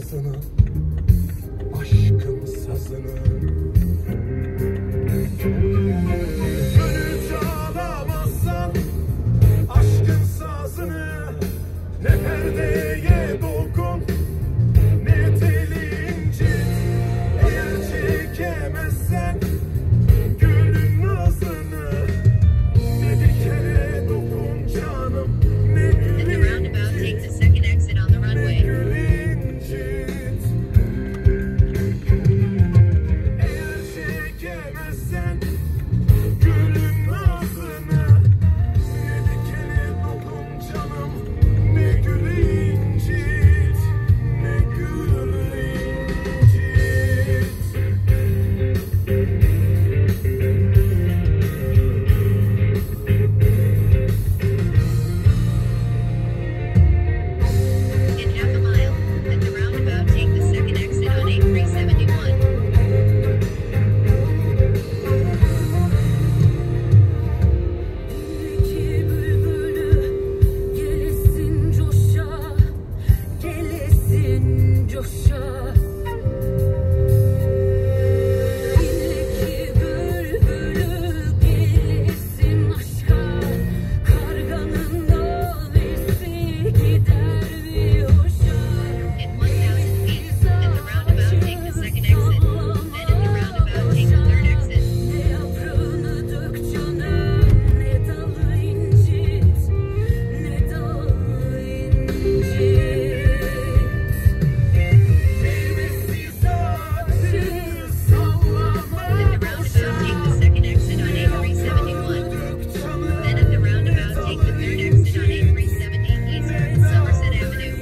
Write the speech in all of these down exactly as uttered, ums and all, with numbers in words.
sazını, aşkın sazını. Gönül çalamazsan aşkın sazını, ne perdeye dokun ne teli incit. Eğer çekemezsen gönlün nazını, ne dikene dokun canım, ne gül incit, ne gül incit. Eğer çekemezsen gönlün nazını, ne dikene dokun canım, ne gül incit, ne gül incit. In half a mile, at the roundabout, take the second exit on A three seventy-one. İki bülbülü gelesin coşa, gelesin coşa. İki bülbülü gelesin aşka, karganın nabesi gider bir hoşa. In one thousand feet, at the roundabout, take the second exit. Then at the roundabout, take the third exit. Ne yaprağını dök canım, ne dalı incit, ne dalı incit. Meyvesiz ağacı sallama At the roundabout, take the second exit on A three seventy-one. Then at the roundabout, take the third exit on A three seventy East Somerset Avenue.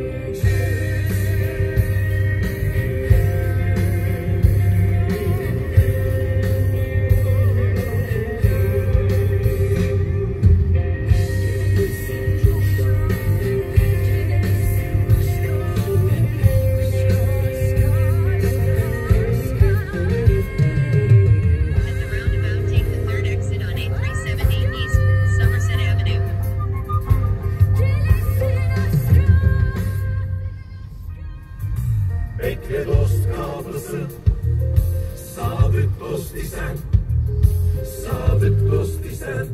At the roundabout, take the third exit on A three seventy East Somerset Avenue. Bekle dost kapısı, sadık dost isen, sadık dost isen.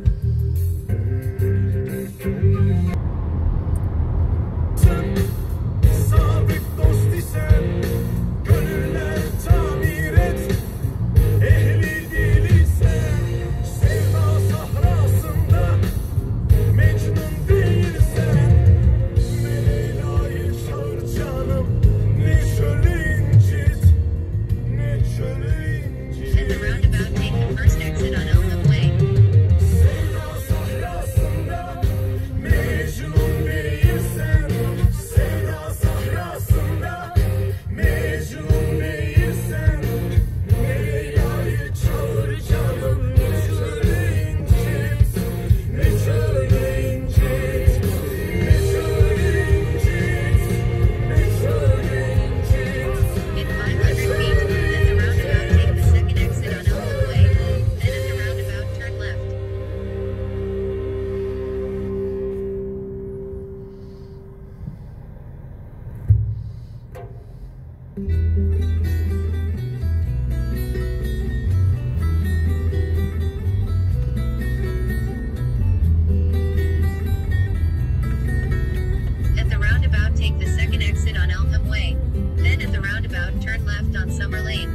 Sadık dost isen, gönüller tamir et. Ehli değilsen, sevda sahrasında Mecnun değilsen, ne Leyla'yı çağır canım, ne çölü incit, ne çölü At the incit. roundabout, take the first exit on Eltham Way. Sevda sahrasında Mecnun değilsen, sevda sahrasında Mecnun değilsen, ne Leyla'yı çağır canım, ne çölü incit, ne çölü incit, ne çölü incit, ne çölü incit. In five hundred feet, at the roundabout, take the second exit on Eltham Way. Then at the roundabout, turn left. At the roundabout, take the second exit on Eltham Way. Then at the roundabout, turn left on Summer Lane.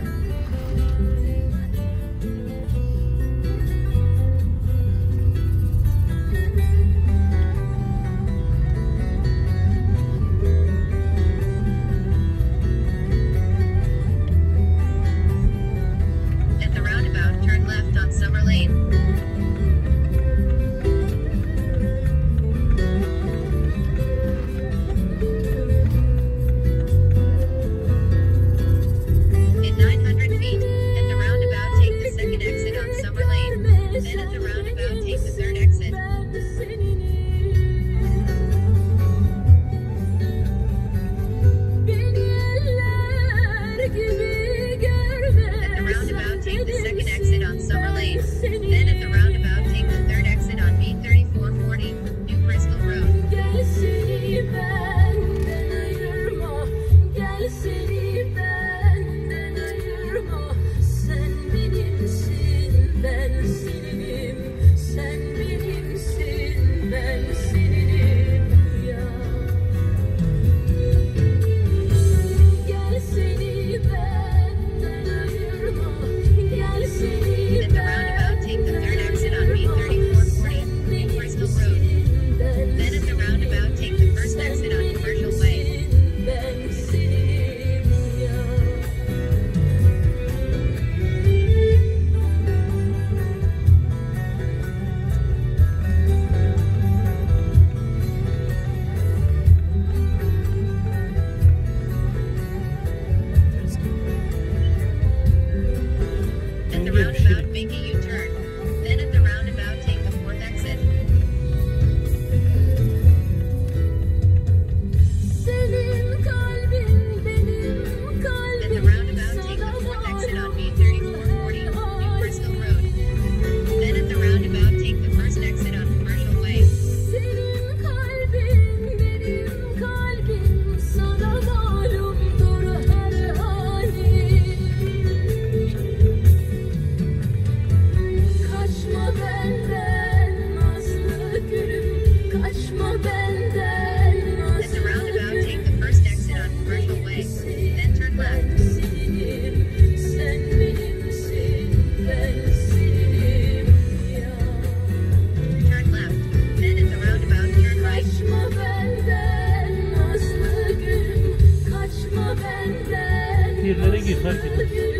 Gel seni benden ayırma. Sen benimsin, ben seninim. Sen benimsin, ben seninim ya. Gel seni benden ayırma. Gel seni At the roundabout, take the third exit on B thirty-four forty, in Bristol Road. Then at the roundabout, take the first exit on Commercial Way. Ben seninim ya. At the roundabout, make a U-turn. Then at the roundabout, take the fourth exit. Senin kalbin benim At kalbim. the roundabout, take the fourth exit on B thirty-four forty, in Bristol Road. Then at the roundabout, take the first exit on Commercial Way. Senin kalbin benim kalbim. Sana malumdur her halim. Kaçma benden nazlı gülüm. Kaçma benden nazlı At the roundabout, gülüm. take the first exit on Commercial Way. Then turn left. Seninim, sen benimsin, ben seninim ya. Turn left. Then at the roundabout, turn right. Kaçma benden nazlı gülüm. Kaçma benden Yerlere gir, fark nazlı etmez. gülüm.